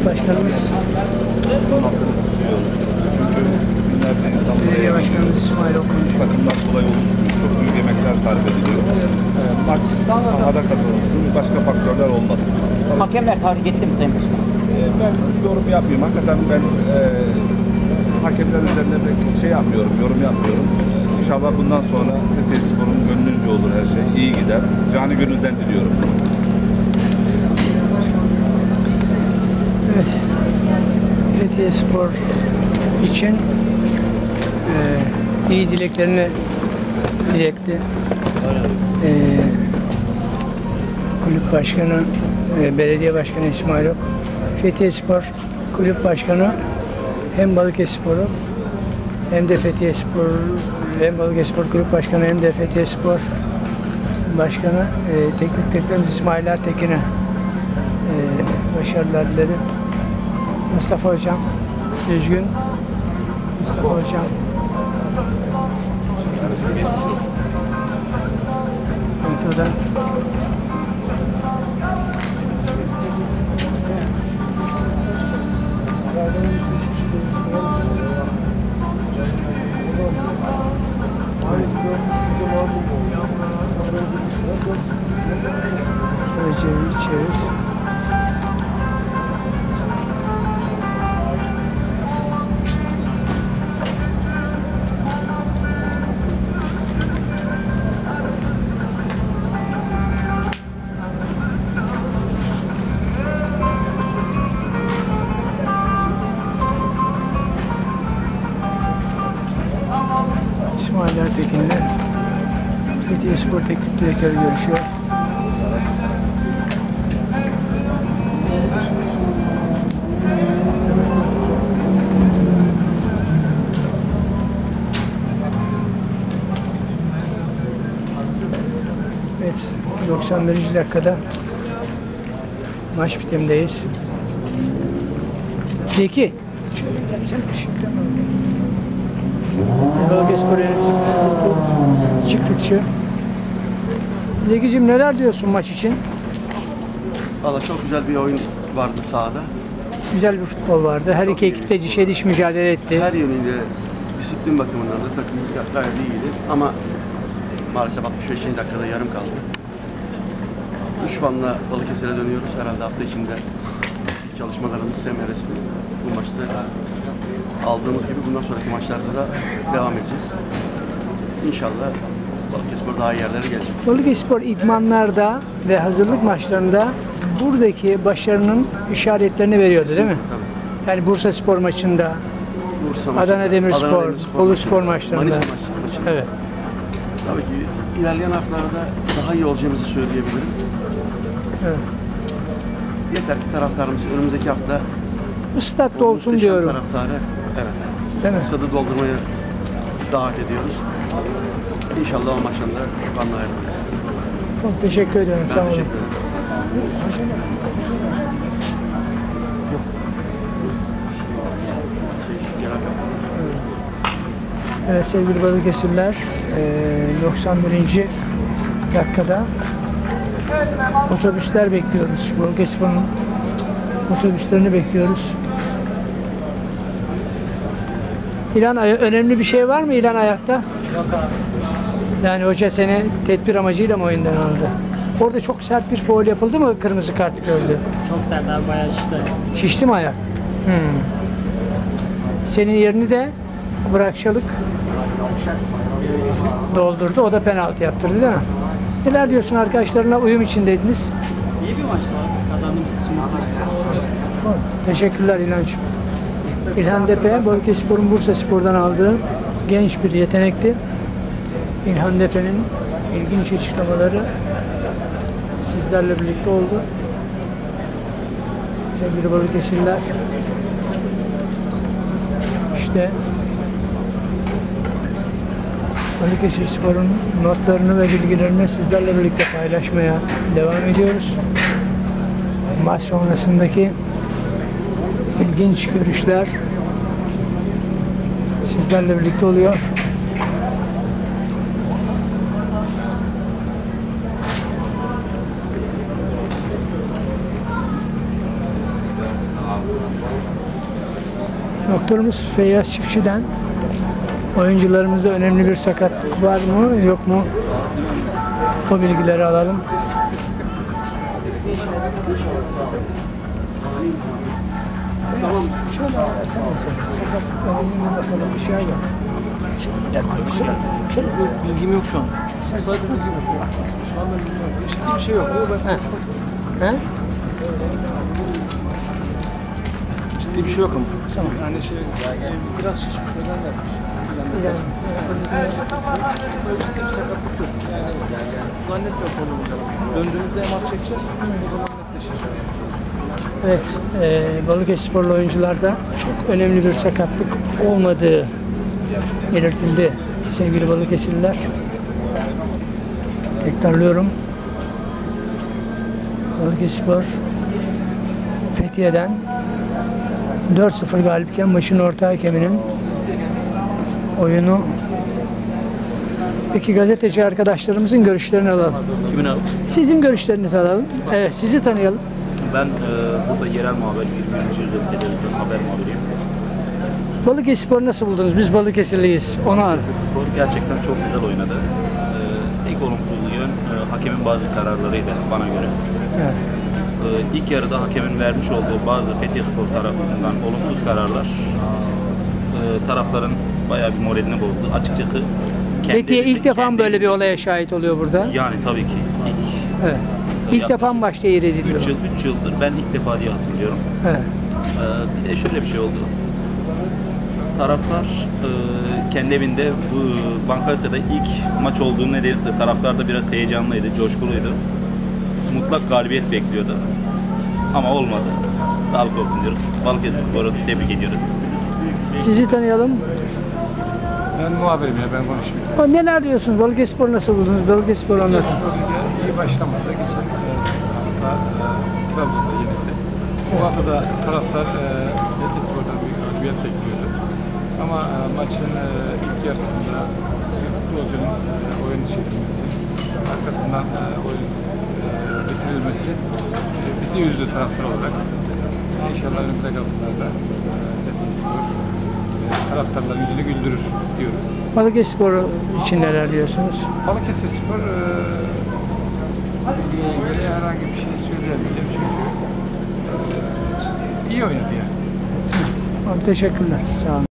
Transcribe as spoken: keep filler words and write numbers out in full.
Başkanımız. Binlerce insanlar. Belediye Başkanımız İsmail Ok konuşuyor. Takımlar kolay oluşmuyor. Çok büyük emekler sarf ediliyor. Maç sahada kazanılsın. Başka faktörler olmasın. Hakemler tahrik etti mi Sayın Başkan? Ben yorum yapmıyorum. Hakikaten ben e, hakemler üzerinde pek şey yapmıyorum, yorum yapmıyorum. İnşallah bundan sonra Fethiyespor'un gönlünce olur her şey. İyi gider. Canı gönülden diliyorum. Evet. Fethiyespor için e, iyi dileklerini iletti. E, kulüp başkanı, e, belediye başkanı İsmail Ok. Fethiyespor kulüp başkanı hem Balıkesirspor'u hem de Fethiyespor hem Balıkesirspor kulüp başkanı hem de Fethiyespor başkanı e, teknik direktörümüz İsmail Ertekin'e e, başarılar diledi. Mustafa Hocam düzgün. Mustafa Hocam evet, o da sadece içeriz. İsmail Ertekin'le Fethiyespor Teknik Direktörü görüşüyor. Evet, doksan birinci dakikada maç bitimindeyiz. Zeki, şöyle gelsene ışıktan al. Balıkesirspor yönetimi Çıklıkçı. Zeki'cim neler diyorsun maç için? Valla çok güzel bir oyun vardı sahada. Güzel bir futbol vardı. Her iki ekip de dişe diş mücadele etti. Her yönüyle disiplin bakımından da takım gayet iyiydi. Ama maalesef altmış beşinci dakikada yarım kaldı. üç puanla Balıkesir'e dönüyoruz. Herhalde hafta içinde çalışmalarımız semeresini bu maçta aldığımız gibi bundan sonraki maçlarda da devam edeceğiz. İnşallah Balıkesir daha iyi yerlere gelecek. Balıkesirspor idmanlarda ve hazırlık maçlarında buradaki başarının işaretlerini veriyordu değil mi? Tabii. Yani Bursaspor maçında, Bursa maçı, Adana Demirspor, Boluspor maçlarında. Manisa maçında. Evet. Tabii ki ilerleyen haftalarda daha iyi olacağımızı söyleyebilirim. Evet. Yeter ki taraftarımız önümüzdeki hafta Bu statta o olsun muhteşem diyorum. taraftarı, evet. Değil mi? Stadı doldurmaya davet ediyoruz. İnşallah o maçtan da şu puanla ayrılırız. Çok teşekkür ederim. Ben Sağ olun. teşekkür ederim. Evet sevgili Balıkesirliler, doksan birinci dakikada otobüsler bekliyoruz. Balıkesir'in otobüslerini bekliyoruz. İlan, önemli bir şey var mı İlan ayakta? Yok abi. Yani hoca seni tedbir amacıyla mı oyundan aldı? Orada çok sert bir faul yapıldı mı? Kırmızı kart gördü. Çok sert abi, bayağı şişti. Şişti mi ayak? Hmm. Senin yerini de Bırakçalık doldurdu. O da penaltı yaptırdı değil mi? Neler diyorsun, arkadaşlarına uyum içindeydiniz? İyi bir maçtı abi. Kazandığımız için mutluyuz. Teşekkürler İlhan'cığım. İlhan Depe, Balıkesirspor'un Bursaspor'dan aldığı genç bir yetenekti. İlhan Depe'nin ilginç açıklamaları sizlerle birlikte oldu. Sevgili Balıkesirliler, işte Balıkesirspor'un notlarını ve bilgilerini sizlerle birlikte paylaşmaya devam ediyoruz. Maç sonrasındaki ilginç görüşler sizlerle birlikte oluyor. Doktorumuz Feyyaz Çiftçi'den oyuncularımızda önemli bir sakatlık var mı yok mu? O bilgileri alalım. Feyyaz, şöyle anlatsana sen. Sakatlıklarına bakalım, bir şey yok. Şöyle bir dakika, şöyle, şöyle. Bilgim yok şu an. Sadece bilgim yok. Şu anda bilgim yok. Ciddi bir şey yok. Yok, ben konuşmak istedim. He? Ciddi bir şey yok ama. Tamam. Yani şey, biraz şişmiş, önden gelmiş. Yani, Böyle ciddi bir sakatlık yok. Yani zannetmiyorum konu olacak. Döndüğümüzde M R çekeceğiz. O zaman netleşir. evet, e, Balıkesirsporlu oyuncularda çok önemli bir sakatlık olmadığı belirtildi sevgili Balıkesirliler. Tekrarlıyorum. Balıkesirspor Fethiye'den dört sıfır galipken maçın orta hakeminin oyunu. Peki gazeteci arkadaşlarımızın görüşlerini alalım. Kimin abi? Sizin görüşlerinizi alalım. Evet, sizi tanıyalım. Ben e, burada yerel muhabir, yirmi birinci yüzyıl televizyon haber muhabiriyim. Balıkesirspor nasıl buldunuz? Biz Balıkesirliyiz. Onu al. Spor gerçekten çok güzel oynadı. E, tek olumsuz yön e, hakemin bazı kararlarıydı bana göre. Evet. E, ilk yarıda hakemin vermiş olduğu bazı Fethiyeспor tarafından olumsuz kararlar e, tarafların bayağı bir moralini bozdu. Açıkçası kendi Fethiye ilk evinde- defa mı kendi böyle bir evinde- olaya şahit oluyor burada? Yani tabii ki. İlk, Evet. İlk defa mı başta yer ediliyor? üç yıl, üç yıldır ben ilk defa diye hatırlıyorum. Evet. Ee, bir de şöyle bir şey oldu. Taraftar e, kendi evinde bu Bankasya'da ilk maç olduğu nedeniyle taraftar da biraz heyecanlıydı, coşkuluydu. Mutlak galibiyet bekliyordu. Ama olmadı. Sağlık olsun diyoruz. Balıkesirspor'u tebrik ediyoruz. Sizi tanıyalım. Ben muhabirim ya, ben konuşmuyorum. O neler diyorsunuz? Balıkesirspor nasıl buldunuz? Balıkesirspor anlasın. Spor Ligi iyi başlamadı. Geçen e, hafta e, Trabzon'da yenildi. Bu hafta da taraftar e, Fethiyespor'dan bir galibiyet bekliyordu. Ama e, maçın e, ilk yarısında bir futbolcunun e, oyun çekilmesi, arkasından e, oyun e, bitirilmesi e, bizi üzdü taraftar olarak. E, İnşallah önümüzdeki haftalarda e, Fethiyeспor e, taraftarların yüzünü güldürür diyorum. Balıkesirspor için neler diyorsunuz? Balıkesirspor e, ilgiye ilgili herhangi bir şey söyleyemeyeceğim çünkü e, iyi oynadı yani. Teşekkürler. Sağ olun.